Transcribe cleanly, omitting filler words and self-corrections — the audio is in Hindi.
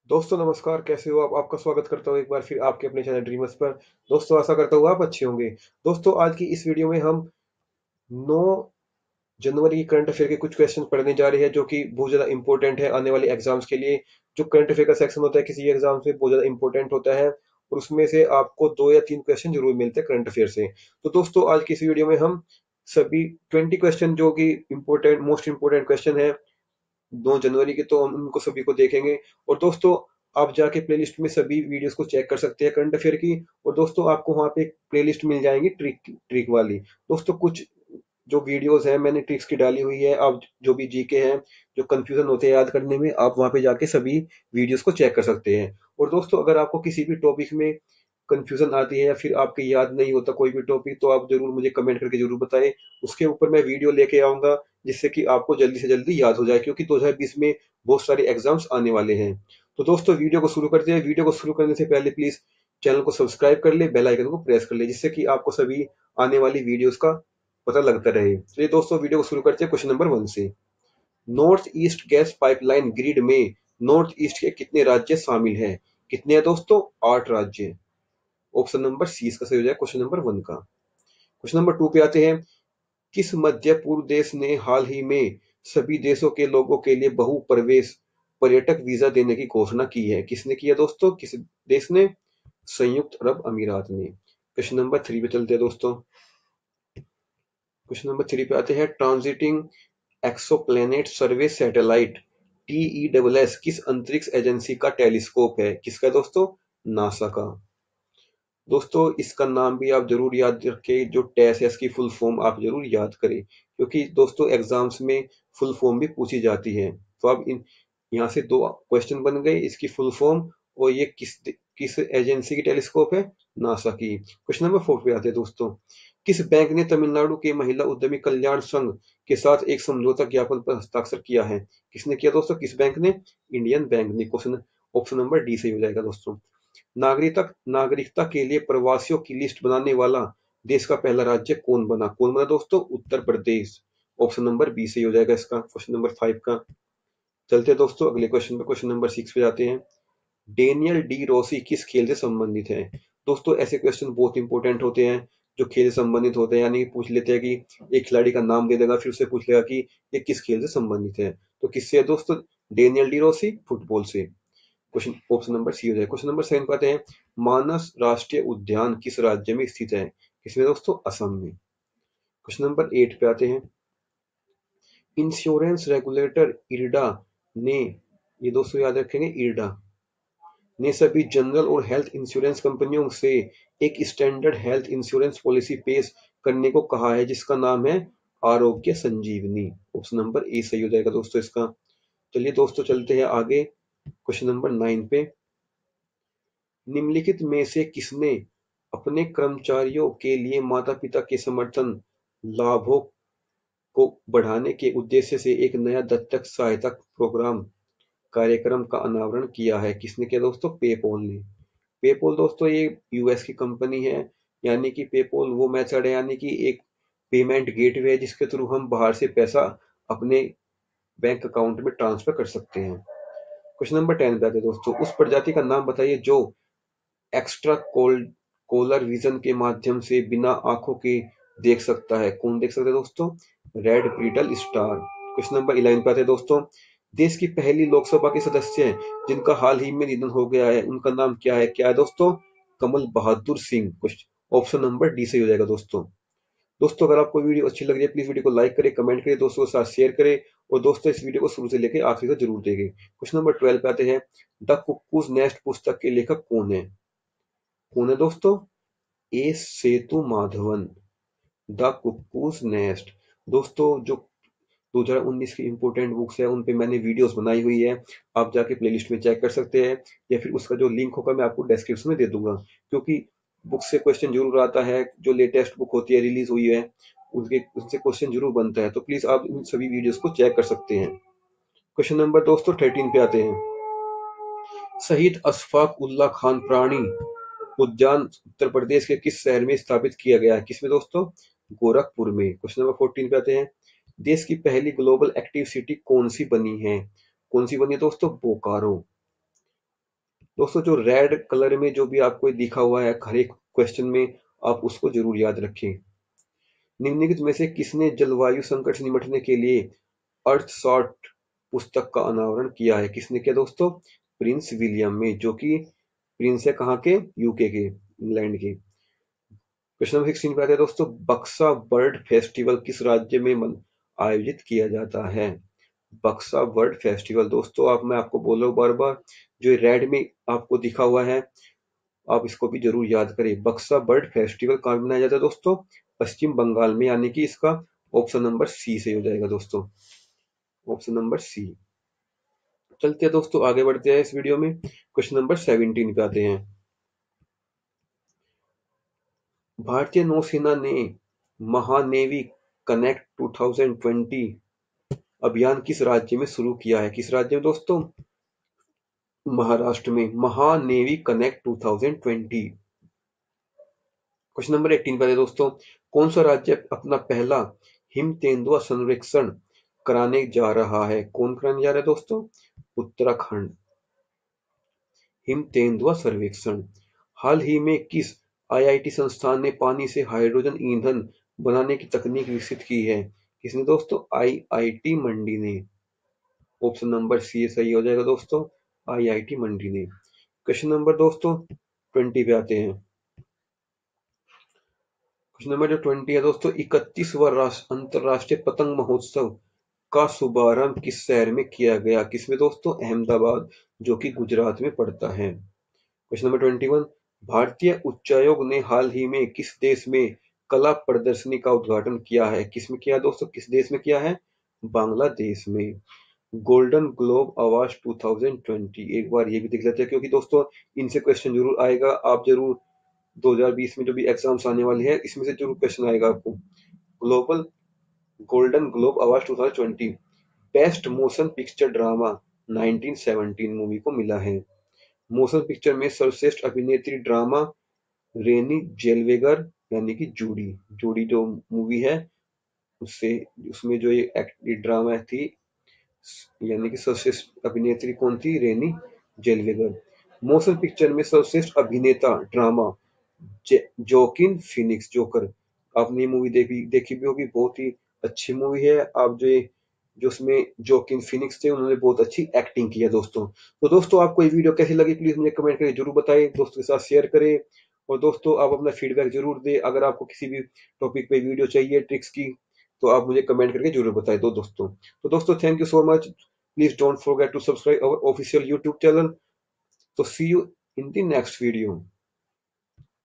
दोस्तों नमस्कार, कैसे हो आप? आपका स्वागत करता हूँ एक बार फिर आपके अपने चैनल ड्रीमर्स पर। दोस्तों आशा करता हूँ आप अच्छे होंगे। दोस्तों आज की इस वीडियो में हम 9 जनवरी की करंट अफेयर के कुछ क्वेश्चन पढ़ने जा रहे हैं जो कि बहुत ज्यादा इंपॉर्टेंट है आने वाले एग्जाम्स के लिए। जो करंट अफेयर का सेक्शन होता है किसी एग्जाम में बहुत ज्यादा इंपॉर्टेंट होता है और उसमें से आपको 2 या 3 क्वेश्चन जरूर मिलते हैं करंट अफेयर से। तो दोस्तों आज की इस वीडियो में हम सभी 20 क्वेश्चन जो कि इम्पोर्टेंट मोस्ट इम्पोर्टेंट क्वेश्चन है 2 जनवरी के, तो हम उनको सभी को देखेंगे। और दोस्तों आप जाके प्लेलिस्ट में सभी वीडियोस को चेक कर सकते हैं करंट अफेयर की। और दोस्तों आपको वहां पे एक प्लेलिस्ट मिल जाएंगी ट्रिक ट्रिक वाली। दोस्तों कुछ जो वीडियोस हैं मैंने ट्रिक्स की डाली हुई है। आप जो भी जीके हैं, जो कंफ्यूजन होते हैं याद करने में, आप वहां पे जाके सभी वीडियोस को चेक कर सकते हैं। और दोस्तों अगर आपको किसी भी टॉपिक में कंफ्यूजन आती है या फिर आपके याद नहीं होता कोई भी टॉपिक, तो आप जरूर मुझे कमेंट करके जरूर बताएं। उसके ऊपर मैं वीडियो लेके आऊंगा जिससे कि आपको जल्दी से जल्दी याद हो जाए, क्योंकि 2020 में बहुत सारे एग्जाम्स आने वाले हैं। तो दोस्तों वीडियो को शुरू करते हैं। वीडियो को शुरू करने से पहले प्लीज चैनल को सब्सक्राइब कर ले, बेल आइकन को प्रेस कर ले, जिससे कि आपको सभी आने वाली वीडियोस का पता लगता रहे। चलिए दोस्तों वीडियो को शुरू करते हैं क्वेश्चन नंबर 1 से। North East gas pipeline grid में नॉर्थ ईस्ट के कितने राज्य शामिल हैं? कितने हैं दोस्तों? 8 राज्य। ऑप्शन नंबर सी इसका सही हो जाएगा क्वेश्चन नंबर 1 का। क्वेश्चन नंबर 2 पे आते हैं। किस मध्य पूर्व देश ने हाल ही में सभी देशों के लोगों के लिए बहु प्रवेश पर्यटक वीजा देने की घोषणा की है? किसने किया दोस्तों? किस देश ने? संयुक्त अरब अमीरात ने। क्वेश्चन नंबर 3 पे चलते हैं दोस्तों। क्वेश्चन नंबर 3 पे आते हैं। Transiting exoplanet survey satellite TESS किस अंतरिक्ष एजेंसी का टेलीस्कोप है? किसका है दोस्तों? नासा का। दोस्तों इसका नाम भी आप जरूर याद रखें। जो टेस है इसकी फुल फॉर्म आप जरूर याद करें, क्योंकि दोस्तों एग्जाम्स में फुल फॉर्म भी पूछी जाती है। तो अब इन यहाँ से 2 क्वेश्चन बन गए, इसकी फुल फॉर्म और ये किस किस एजेंसी की टेलीस्कोप है? नासा की। क्वेश्चन नंबर 4 पे आते हैं दोस्तों। किस बैंक ने तमिलनाडु के महिला उद्यमी कल्याण संघ के साथ एक समझौता ज्ञापन पर हस्ताक्षर किया है? किसने किया दोस्तों? किस बैंक ने? इंडियन बैंक ने। क्वेश्चन ऑप्शन नंबर डी सही हो जाएगा दोस्तों। नागरिकता नागरिकता के लिए प्रवासियों की लिस्ट बनाने वाला देश का पहला राज्य कौन बना? कौन बना दोस्तों? Uttar Pradesh. Option number B सही हो जाएगा इसका क्वेश्चन नंबर 5 का। चलते हैं दोस्तों अगले क्वेश्चन पे। क्वेश्चन नंबर 6 पे जाते हैं। डेनियल डी रोसी किस खेल से संबंधित है? दोस्तों ऐसे क्वेश्चन बहुत इंपॉर्टेंट होते हैं जो खेल से संबंधित होते हैं, यानी कि पूछ लेते हैं कि एक खिलाड़ी का नाम दे देगा, फिर उससे पूछ लेगा कि ये किस खेल से संबंधित है। तो किससे है दोस्तों? डेनियल डी रोसी फुटबॉल से। क्वेश्चन ऑप्शन नंबर सी हो जाए। क्वेश्चन नंबर 7 पाते हैं। मानस राष्ट्रीय उद्यान किस राज्य में स्थित है? किसमें दोस्तों? असम में। क्वेश्चन नंबर 8 पे आते हैं। इंश्योरेंस रेगुलेटर इरडा ने, ये दोस्तों याद रखेंगे, इरडा ने सभी जनरल और हेल्थ इंश्योरेंस कंपनियों से एक स्टैंडर्ड हेल्थ इंश्योरेंस पॉलिसी पेश करने को कहा है जिसका नाम है आरोग्य संजीवनी। ऑप्शन नंबर ए सही हो जाएगा दोस्तों इसका। चलिए दोस्तों चलते हैं आगे क्वेश्चन नंबर 9 पे। निम्नलिखित में से किसने अपने कर्मचारियों के लिए माता-पिता के समर्थन लाभों को बढ़ाने के उद्देश्य से एक नया दत्तक सहायता प्रोग्राम कार्यक्रम का अनावरण किया है? किसने किया दोस्तों? पेपॉल ने। पेपॉल दोस्तों ये यूएस की कंपनी है। यानी कि पेपॉल वो मेथड है, यानी कि एक पेमेंट गेटवे है जिसके थ्रू हम बाहर से पैसा अपने बैंक अकाउंट में ट्रांसफर कर सकते हैं। क्वेश्चन नंबर 10 पे आते हैं दोस्तों। उस प्रजाति का नाम बताइए जो एक्स्ट्रा कोलर विजन के माध्यम से बिना आंखों के देख सकता है। कौन देख सकता है दोस्तों? Red brittle star. Question number 11 पे आते हैं दोस्तों। देश की पहली लोकसभा के सदस्य जिनका हाल ही में निधन हो गया है उनका नाम क्या है? क्या है दोस्तों? Kamal Bahadur Singh. Option number D सही हो जाएगा दोस्तों। दोस्तों अगर आपको वीडियो अच्छी लग रही है प्लीज वीडियो को लाइक करें, कमेंट करें, दोस्तों के साथ शेयर करें और दोस्तों इस वीडियो को शुरू से लेकर आखिरी तक जरूर देखें। क्वेश्चन नंबर 12 पे आते हैं। द कुक्कूज नेस्ट पुस्तक के लेखक कौन है? कौन है दोस्तों? A Sethu Madhavan. The cuckoo's nest. दोस्तों जो 2019 की इंपोर्टेंट बुक्स है उन पे मैंने वीडियोस बनाई हुई है, आप जाके प्लेलिस्ट में चेक कर सकते हैं, या फिर उसका जो लिंक होगा मैं आपको डिस्क्रिप्शन में दे दूंगा। क्योंकि बुक से क्वेश्चन जरूर आता है, जो लेटेस्ट बुक होती है रिलीज हुई है उसके उससे क्वेश्चन जरूर बनता है, तो प्लीज आप इन सभी वीडियोस को चेक कर सकते हैं। क्वेश्चन नंबर दोस्तों 13 पे आते हैं। शहीद अशफाक उल्ला खान प्राणी उद्यान उत्तर प्रदेश के किस शहर में स्थापित किया गया है? किसमें दोस्तों? गोरखपुर में। क्वेश्चन नंबर 14 पे आते हैं। देश की पहली ग्लोबल एक्टिव सिटी कौन सी बनी है? कौन सी बनी है दोस्तों? बोकारो। दोस्तों जो रेड कलर में जो भी आपको दिखा हुआ है हर एक क्वेश्चन में, आप उसको जरूर याद रखें। निम्नलिखित में से किसने जलवायु संकट से निपटने के लिए अर्थशॉट पुस्तक का अनावरण किया है? किसने किया दोस्तों? प्रिंस विलियम में, जो कि प्रिंस है कहाँ के? यूके के, इंग्लैंड के। क्वेश्चन नंबर 16 पे आते हैं दोस्तों, बक्सा बर्ड फेस्टिवल किस राज्य में आयोजित किया जाता है? बक्सा बर्ड फेस्टिवल दोस्तों, मैं आपको बोल रहा हूँ बार बार, जो रेड में आपको दिखा हुआ है, आप इसको भी जरूर याद करें। बक्सा बर्ड फेस्टिवल कहाँ मनाया जाता है दोस्तों? पश्चिम बंगाल में, यानी कि इसका ऑप्शन नंबर सी से हो जाएगा दोस्तों, ऑप्शन नंबर सी। चलते हैं दोस्तों, आगे बढ़ते हैं इस वीडियो में। क्वेश्चन नंबर 17 पे आते हैं। भारतीय नौसेना ने महानेवी कनेक्ट 2020 अभियान किस राज्य में शुरू किया है? किस राज्य में दोस्तों? महाराष्ट्र में, महानेवी कनेक्ट 2020। क्वेश्चन नंबर 18 पे दोस्तों, कौन सा राज्य अपना पहला हिम तेंदुआ सर्वेक्षण कराने जा रहा है? कौन कराने जा रहा है दोस्तों? उत्तराखंड, हिम तेंदुआ सर्वेक्षण। हाल ही में किस आईआईटी संस्थान ने पानी से हाइड्रोजन ईंधन बनाने की तकनीक विकसित की है? किसने दोस्तों? आईआईटी मंडी ने, ऑप्शन नंबर सी सही हो जाएगा दोस्तों, आईआईटी मंडी ने। क्वेश्चन नंबर दोस्तों 20 पे आते हैं। क्वेश्चन नंबर जो 20 है दोस्तों, 31वां अंतरराष्ट्रीय पतंग महोत्सव का शुभारंभ किस शहर में किया गया? किसमें दोस्तों? अहमदाबाद, जो कि गुजरात में पड़ता है। क्वेश्चन नंबर 21, भारतीय उच्चायोग ने हाल ही में किस देश में कला प्रदर्शनी का उद्घाटन किया है? किसमें किया दोस्तों? किस देश में किया है? बांग्लादेश में। गोल्डन ग्लोब अवार्ड 2020, एक बार ये भी देख लेते हैं, क्योंकि दोस्तों इनसे क्वेश्चन जरूर आएगा। आप जरूर 2020 में जो भी एग्जाम्स आने वाले हैं, इसमें से जरूर क्वेश्चन आएगा आपको। Global golden globe award 2020 best motion picture drama 1917 movie को मिला है। मोशन पिक्चर में सर्वश्रेष्ठ अभिनेत्री ड्रामा रेनी जेल्वेगर, यानी कि जूडी, जूडी जो मूवी है उससे, उसमें जो ये ड्रामा थी, यानी कि सर्वश्रेष्ठ अभिनेत्री कौन थी? रेनी जेल्वेगर। मोशन पिक्चर में सर्वश्रेष्ठ अभिनेता ड्रामा जोकिन फिनिक्स, जोकर। आपने ये मूवी देखी भी होगी, बहुत ही अच्छी मूवी है। आप जो उसमें जोकिन फिनिक्स थे, उन्होंने बहुत अच्छी एक्टिंग की है दोस्तों। तो दोस्तों आपको ये वीडियो कैसी लगी, प्लीज मुझे कमेंट करके जरूर बताएं, दोस्तों के साथ शेयर करें। और दोस्तों आप अपना फीडबैक जरूर दें। अगर आपको किसी भी टॉपिक पे वीडियो चाहिए ट्रिक्स की, तो आप मुझे कमेंट करके जरूर बताएं दोस्तों। तो दोस्तों thank you so much. Please don't forget to subscribe our official YouTube channel. तो see you in the next video.